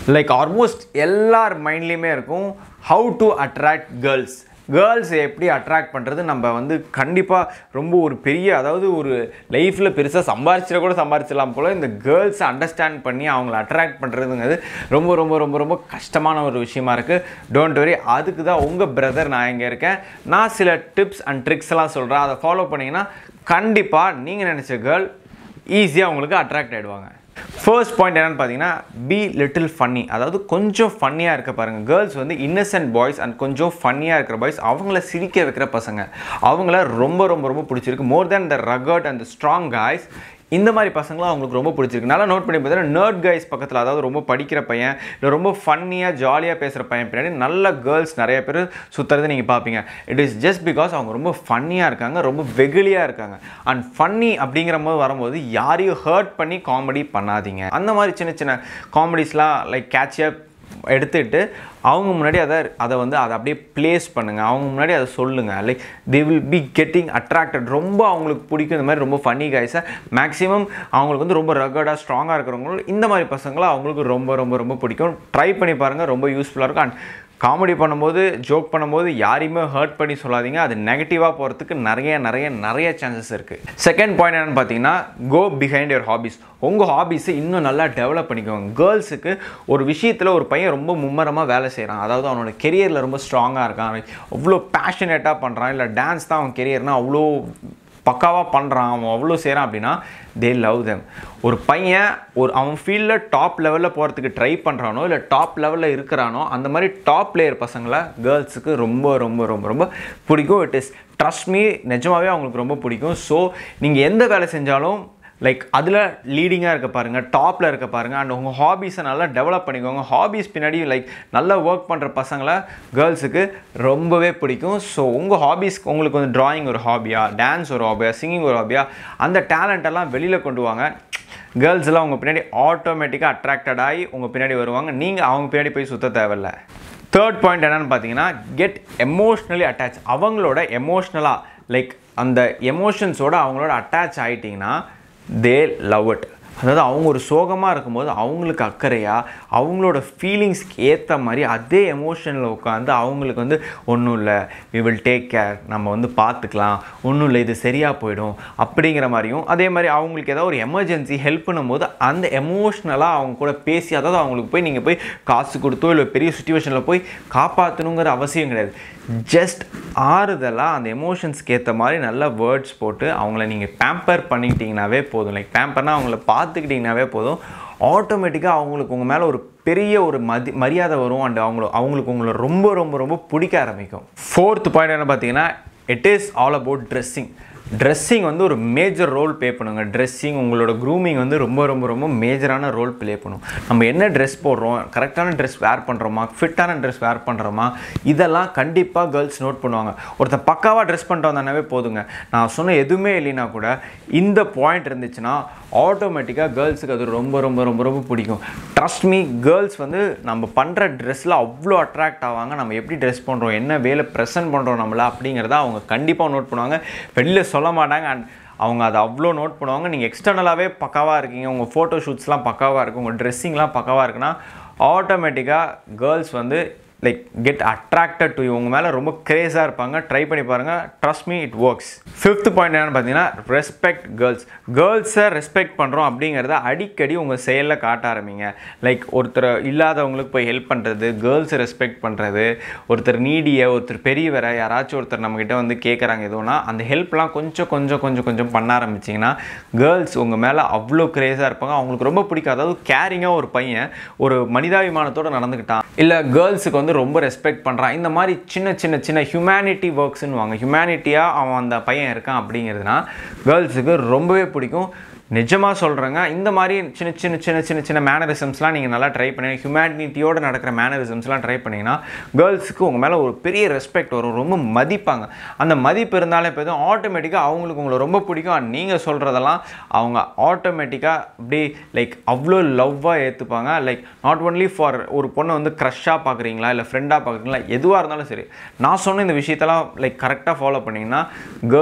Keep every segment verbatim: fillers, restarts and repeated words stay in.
Like almost எல்லார் மைண்ட்லேயுமே இருக்கும் how to attract girls girls எப்படி அட்ராக்ட் பண்ணுறது நம்ம வந்து கண்டிப்பாக ரொம்ப ஒரு பெரிய அதாவது ஒரு லைஃப்பில் பெருசாக சம்பாரிச்சிட கூட சம்பாரிச்சிடலாம் போல் இந்த கேர்ள்ஸை அண்டர்ஸ்டாண்ட் பண்ணி அவங்கள அட்ராக்ட் பண்ணுறதுங்கிறது ரொம்ப ரொம்ப ரொம்ப ரொம்ப கஷ்டமான ஒரு விஷயமா இருக்குது. டோன்ட் வரி, அதுக்கு தான் உங்கள் பிரதர் நான் இங்கே இருக்கேன். நான் சில டிப்ஸ் அண்ட் ட்ரிக்ஸ் எல்லாம் சொல்கிறேன். அதை ஃபாலோ பண்ணிங்கன்னா கண்டிப்பாக நீங்கள் நினச்ச கேர்ள் ஈஸியாக உங்களுக்கு அட்ராக்ட் ஆகிடுவாங்க. ஃபர்ஸ்ட் பாயிண்ட் என்னென்னு பார்த்தீங்கன்னா பி லிட்டில் ஃபன்னி. அதாவது கொஞ்சம் ஃபன்னியாக இருக்க பாருங்கள். கேர்ள்ஸ் வந்து இன்னசென்ட் பாய்ஸ் அண்ட் கொஞ்சம் ஃபன்னியாக இருக்கிற பாய்ஸ், அவங்கள சிரிக்க வைக்கிற பசங்க, அவங்கள ரொம்ப ரொம்ப ரொம்ப பிடிச்சிருக்கு. More than the rugged and the strong guys, இந்த மாதிரி பசங்களாம் அவங்களுக்கு ரொம்ப பிடிச்சிருக்கு. நல்லா நோட் பண்ணி பார்த்தீங்கன்னா நர்ட் கைஸ் பக்கத்தில், அதாவது ரொம்ப படிக்கிற பையன் இல்லை ரொம்ப ஃபன்னியாக ஜாலியாக பேசுகிற பையன் பின்னாடி நல்ல கேர்ள்ஸ் நிறைய பேர் சுற்றுறது நீங்கள் பார்ப்பீங்க. இட் இஸ் ஜஸ்ட் பிகாஸ் அவங்க ரொம்ப ஃபன்னியாக இருக்காங்க, ரொம்ப வெகுலியாக இருக்காங்க. அண்ட் ஃபன்னி அப்படிங்கிற போது வரும்போது யாரையும் ஹர்ட் பண்ணி காமெடி பண்ணாதீங்க. அந்த மாதிரி சின்ன சின்ன காமெடிஸ்லாம் லைக் கேட்சப் எடுத்துகிட்டு அவங்க முன்னாடி அதை அதை வந்து அதை அப்படியே ப்ளேஸ் பண்ணுங்கள். அவங்க முன்னாடி அதை சொல்லுங்கள். Like they will be getting attracted. ரொம்ப அவங்களுக்கு பிடிக்கும் இந்த மாதிரி ரொம்ப ஃபன்னி கைஸை. மேக்ஸிமம் அவங்களுக்கு வந்து ரொம்ப ரகடாக ஸ்ட்ராங்காக இருக்கிறவங்களும் இந்த மாதிரி பசங்களை அவங்களுக்கு ரொம்ப ரொம்ப ரொம்ப பிடிக்கும். ட்ரை பண்ணி பாருங்கள், ரொம்ப யூஸ்ஃபுல்லாக இருக்கும். அண்ட் காமெடி பண்ணும்போது ஜோக் பண்ணும்போது யாரையுமே ஹர்ட் பண்ணி சொல்லாதீங்க. அது நெகட்டிவாக போகிறதுக்கு நிறைய நிறைய நிறைய சான்சஸ் இருக்குது. செகண்ட் பாயிண்ட் என்னென்னு பார்த்தீங்கன்னா கோ பிஹைண்ட் யுவர் ஹாபிஸ். உங்கள் ஹாபிஸை இன்னும் நல்லா டெவலப் பண்ணிக்கோங்க. கேர்ள்ஸுக்கு ஒரு விஷயத்தில் ஒரு பையன் ரொம்ப மும்மரமாக வேலை செய்கிறான், அதாவது அவனோட கெரியரில் ரொம்ப ஸ்ட்ராங்காக இருக்கான், அவ்வளோ பேஷனேட்டாக பண்ணுறான், இல்லை டான்ஸ் தான் அவன் கெரியர்னால் அவ்வளோ பக்காவாக பண்ணுறான், அவன் அவ்வளோ செய்கிறான் அப்படின்னா தே லவ் தெம். ஒரு பையன் ஒரு அவன் ஃபீல்டில் டாப் லெவலில் போகிறதுக்கு ட்ரை பண்ணுறானோ இல்லை டாப் லெவலில் இருக்கிறானோ அந்த மாதிரி டாப் பிளேயர் பசங்களை கேர்ள்ஸுக்கு ரொம்ப ரொம்ப ரொம்ப ரொம்ப பிடிக்கும். இட் இஸ் ட்ரஸ்ட் மீ, நிஜமாகவே அவங்களுக்கு ரொம்ப பிடிக்கும். ஸோ நீங்கள் எந்த வேலை செஞ்சாலும் லைக் அதில் லீடிங்காக இருக்க பாருங்கள், டாப்பில் இருக்க பாருங்கள். அண்ட் உங்கள் ஹாபீஸை நல்லா டெவலப் பண்ணிக்கோங்க. ஹாபீஸ் பின்னாடி லைக் நல்லா ஒர்க் பண்ணுற பசங்களை கேர்ள்ஸுக்கு ரொம்பவே பிடிக்கும். ஸோ உங்கள் ஹாபீஸ்க்கு உங்களுக்கு வந்து ட்ராயிங் ஒரு ஹாபியா, டான்ஸ் ஒரு ஹாபியா, சிங்கிங் ஒரு ஹாபியா, அந்த டேலண்டெல்லாம் வெளியில் கொண்டு வாங்க. கேர்ள்ஸ் எல்லாம் உங்கள் பின்னாடி ஆட்டோமேட்டிக்காக அட்ராக்டட் ஆகி உங்கள் பின்னாடி வருவாங்க. நீங்கள் அவங்க பின்னாடி போய் சுற்ற தேவையில்லை. தேர்ட் பாயிண்ட் என்னென்னு பார்த்தீங்கன்னா கெட் எமோஷ்னலி அட்டாச். அவங்களோட எமோஷ்னலாக லைக் அந்த எமோஷன்ஸோட அவங்களோட அட்டாச் ஆகிட்டிங்கன்னா they love it. அதாவது அவங்க ஒரு சோகமாக இருக்கும்போது அவங்களுக்கு அக்கறையாக அவங்களோட ஃபீலிங்ஸ்க்கு ஏற்ற மாதிரி அதே எமோஷனில் உட்காந்து அவங்களுக்கு வந்து ஒன்றும் இல்லை, வி வில் டேக் கேர், நம்ம வந்து பார்த்துக்கலாம், ஒன்றும் இல்லை, இது சரியாக போயிடும் அப்படிங்கிற மாதிரியும், அதே மாதிரி அவங்களுக்கு ஏதாவது ஒரு எமர்ஜென்சி ஹெல்ப் பண்ணும்போது அந்த எமோஷ்னலாக அவங்க கூட பேசி, அதாவது அவங்களுக்கு போய் நீங்கள் போய் காசு கொடுத்தோ இல்லை பெரிய சுச்சுவேஷனில் போய் காப்பாற்றணுங்கிற அவசியம் கிடையாது. ஜஸ்ட் ஆறுதலாக அந்த எமோஷன்ஸ்க்கு ஏற்ற மாதிரி நல்ல வேர்ட்ஸ் போட்டு அவங்கள நீங்கள் பேம்பர் பண்ணிக்கிட்டிங்கனாவே போதும். லைக் பேம்பர்னால் அவங்கள பார்த்துக்கிட்டிங்கனாவே போதும். ஆட்டோமேட்டிக்காக அவங்களுக்கு உங்கள் மேலே ஒரு பெரிய ஒரு மதி மரியாதை வரும். அண்ட் அவங்கள அவங்களுக்கு உங்களை ரொம்ப ரொம்ப ரொம்ப பிடிக்க ஆரம்பிக்கும். ஃபோர்த் பாயிண்ட் என்ன பார்த்தீங்கன்னா it is all about dressing. Dressing வந்து ஒரு மேஜர் ரோல் ப்ளே பண்ணுங்க. ட்ரெஸ்ஸிங் உங்களோட க்ரூமிங் வந்து ரொம்ப ரொம்ப ரொம்ப மேஜரான ரோல் ப்ளே பண்ணும். நம்ம என்ன ட்ரெஸ் போடுறோம், கரெக்டான ட்ரெஸ் வேர் பண்ணுறோமா, ஃபிட்டான ட்ரெஸ் வேர் பண்ணுறோமா, இதெல்லாம் கண்டிப்பாக கேர்ள்ஸ் நோட் பண்ணுவாங்க. ஒருத்தர் பக்காவாக ட்ரெஸ் பண்ணிட்டு வந்தானே போதுங்க, நான் சொன்ன எதுவுமே இல்லைன்னா கூட இந்த பாயிண்ட் இருந்துச்சுன்னா ஆட்டோமேட்டிக்காக கேர்ள்ஸுக்கு அது ரொம்ப ரொம்ப ரொம்ப ரொம்ப பிடிக்கும். ட்ரஸ்ட் மீ, கேர்ள்ஸ் வந்து நம்ம பண்ணுற ட்ரெஸ்ஸில் அவ்வளோ அட்ராக்ட் ஆவாங்க. நம்ம எப்படி ட்ரெஸ் பண்ணுறோம், என்ன வேலை ப்ரெசென்ட் பண்ணுறோம் நம்மள அப்படிங்கிறத அவங்க கண்டிப்பாக நோட் பண்ணுவாங்க. வெளியில் சொல்ல மாட்டாங்க. அண்ட் அவங்க அதை அவ்வளோ நோட் பண்ணுவாங்க. நீங்கள் எக்ஸ்டர்னலாகவே பக்காவாக இருக்கீங்க, உங்கள் ஃபோட்டோ ஷூட்ஸ்லாம் பக்காவாக இருக்குது, உங்கள் ட்ரெஸ்ஸிங்லாம் பக்காவாக இருக்குன்னா ஆட்டோமேட்டிக்காக கேர்ள்ஸ் வந்து like get attracted to you. உங்கள் மேலே ரொம்ப க்ரேஸாக இருப்பாங்க. ட்ரை பண்ணி பாருங்கள், trust me, it works. Fifth point என்னென்னு பார்த்தீங்கன்னா ரெஸ்பெக்ட் கேர்ள்ஸ். கேர்ள்ஸை ரெஸ்பெக்ட் பண்ணுறோம் அப்படிங்கிறத அடிக்கடி உங்கள் செயலில் காட்ட ஆரம்பிங்க. லைக் ஒருத்தர் இல்லாதவங்களுக்கு போய் ஹெல்ப் பண்ணுறது, கேர்ள்ஸை ரெஸ்பெக்ட் பண்ணுறது, ஒருத்தர் நீடிய ஒருத்தர் பெரியவரை யாராச்சும் ஒருத்தர் நம்மக்கிட்ட வந்து கேட்குறாங்க எதுவும்னா அந்த ஹெல்ப்லாம் கொஞ்சம் கொஞ்சம் கொஞ்சம் கொஞ்சம் பண்ண ஆரம்பிச்சிங்கன்னா கேர்ள்ஸ் உங்கள் மேலே அவ்வளோ க்ரேஸாக இருப்பாங்க. அவங்களுக்கு ரொம்ப பிடிக்கும். அதாவது கேரிங்காக ஒரு பையன் ஒரு மனிதாபிமானத்தோடு நடந்துக்கிட்டான், இல்லை கேர்ள்ஸுக்கு வந்து ரொம்ப ரெஸ்பெக்ட் பண்ணுறான், இந்த மாதிரி சின்ன சின்ன சின்ன ஹியூமனிட்டி ஒர்க்ஸ்ன்னு வாங்க, ஹியூமனிட்டியாக அவன் அந்த பையன் இருக்கான் அப்படிங்கிறதுனா கேர்ள்ஸுக்கு ரொம்பவே பிடிக்கும். நிஜமாக சொல்கிறேங்க. இந்த மாதிரி சின்ன சின்ன சின்ன சின்ன சின்ன மேனரிசம்ஸ்லாம் நீங்கள் நல்லா ட்ரை பண்ணி ஹியூமனிட்டியோடு நடக்கிற மேனரிசம்ஸ்லாம் ட்ரை பண்ணிங்கன்னா கேர்ள்ஸுக்கு உங்கள் மேலே ஒரு பெரிய ரெஸ்பெக்ட் வரும், ரொம்ப மதிப்பாங்க. அந்த மதிப்பு இருந்தாலே போதும் ஆட்டோமேட்டிக்காக அவங்களுக்கு உங்களை ரொம்ப பிடிக்கும். அண்ட் நீங்கள் சொல்கிறதெல்லாம் அவங்க ஆட்டோமேட்டிக்காக அப்படி லைக் அவ்வளோ லவ்வாக ஏற்றுப்பாங்க. லைக் நாட் ஒன்லி ஃபார் ஒரு பொண்ணை வந்து க்ரஷ்ஷாக பார்க்குறீங்களா இல்லை ஃப்ரெண்டாக பார்க்குறீங்களா, எதுவாக இருந்தாலும் சரி, நான் சொன்ன இந்த விஷயத்தெல்லாம் லைக் கரெக்டாக ஃபாலோ பண்ணிங்கன்னா கேர்ள்ஸ்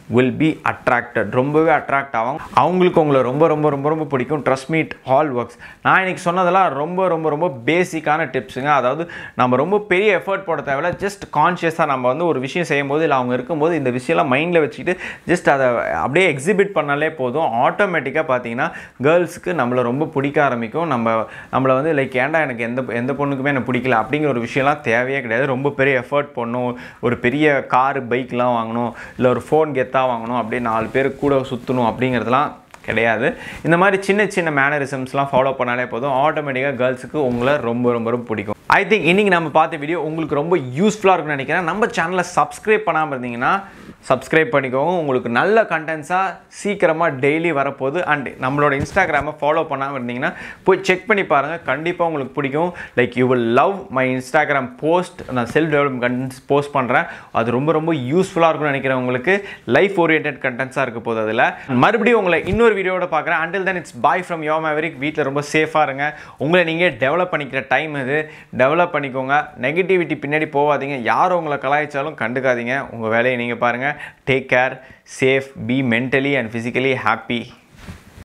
will be attracted. ரொம்பவே அட்ராக்ட் ஆகும், அவங்களுக்கு உங்களை ரொம்ப ரொம்ப ரொம்ப ரொம்ப பிடிக்கும். Trust me it all works. நான் இன்னைக்கு சொன்னதெல்லாம் ரொம்ப ரொம்ப ரொம்ப பேசிக்கான டிப்ஸுங்க. அதாவது நம்ம ரொம்ப பெரிய எஃபர்ட் போட தேவையில்ல, ஜஸ்ட் கான்ஷியஸாக நம்ம வந்து ஒரு விஷயம் செய்யும் போது இல்லை அவங்க இருக்கும்போது இந்த விஷயம்லாம் மைண்டில் வச்சுக்கிட்டு ஜஸ்ட் அதை அப்படியே எக்ஸிபிட் பண்ணாலே போதும். ஆட்டோமேட்டிக்காக பார்த்தீங்கன்னா கேர்ள்ஸுக்கு நம்மளை ரொம்ப பிடிக்க ஆரம்பிக்கும். நம்ம நம்மளை வந்து லைக் ஏன்டா எனக்கு எந்த எந்த பொண்ணுக்குமே எனக்கு பிடிக்கல அப்படிங்கிற ஒரு விஷயம்லாம் தேவையே கிடையாது. ரொம்ப பெரிய எஃபர்ட் பண்ணணும், ஒரு பெரிய காரு பைக்லாம் வாங்கணும், இல்லை ஒரு ஃபோன் கெத்தாக வாங்கணும், அப்படியே நாலு பேர் கூட சுற்றணும் அப்படிங்கிறதுலாம் கிடையாது. இந்த மாதிரி சின்ன சின்ன மேனரிசம்ஸ்லாம் ஃபாலோ பண்ணாலே போதும், ஆட்டோமேட்டிக்காக கேர்ள்ஸுக்கு உங்களை ரொம்ப ரொம்ப ரொம்ப பிடிக்கும். ஐ திங்க் இன்றைக்கி நம்ம பார்த்த வீடியோ உங்களுக்கு ரொம்ப யூஸ்ஃபுல்லாக இருக்குன்னு நினைக்கிறேன். நம்ம சேனலை சப்ஸ்கிரைப் பண்ணாமல் இருந்தீங்கன்னா சப்ஸ்கிரைப் பண்ணிக்கோங்க. உங்களுக்கு நல்ல கண்டென்ட்ஸாக சீக்கிரமாக டெய்லி வரப்போகுது. அண்ட் நம்மளோட இன்ஸ்டாகிராமை ஃபாலோ பண்ணாமல் இருந்தீங்கன்னா போய் செக் பண்ணி பாருங்கள், கண்டிப்பாக உங்களுக்கு பிடிக்கும். Like you will love my Instagram post. நான் செல்ஃப் டெவலப்மெண்ட் கண்டென்ட்ஸ் போஸ்ட் பண்ணுறேன், அது ரொம்ப ரொம்ப யூஸ்ஃபுல்லாக இருக்கும்னு நினைக்கிறேன். உங்களுக்கு லைஃப் ஓரியன்ட் கண்டென்ட்ஸாக இருக்க போகுது. அதில் மறுபடியும் உங்களை இன்னொரு வீடியோட பார்க்குறேன். Until then it's bye from your Maverick. வீட்டில் ரொம்ப சேஃபாக இருங்க, உங்களை நீங்கள் டெவலப் பண்ணிக்கிற டைம் இது, டெவலப் பண்ணிக்கோங்க. நெகட்டிவிட்டி பின்னாடி போகாதீங்க, யார் உங்களை கலாய்ச்சாலும் கண்டுக்காதீங்க, உங்கள் வேலையை நீங்கள் பாருங்கள். Take care, safe, be mentally and physically happy.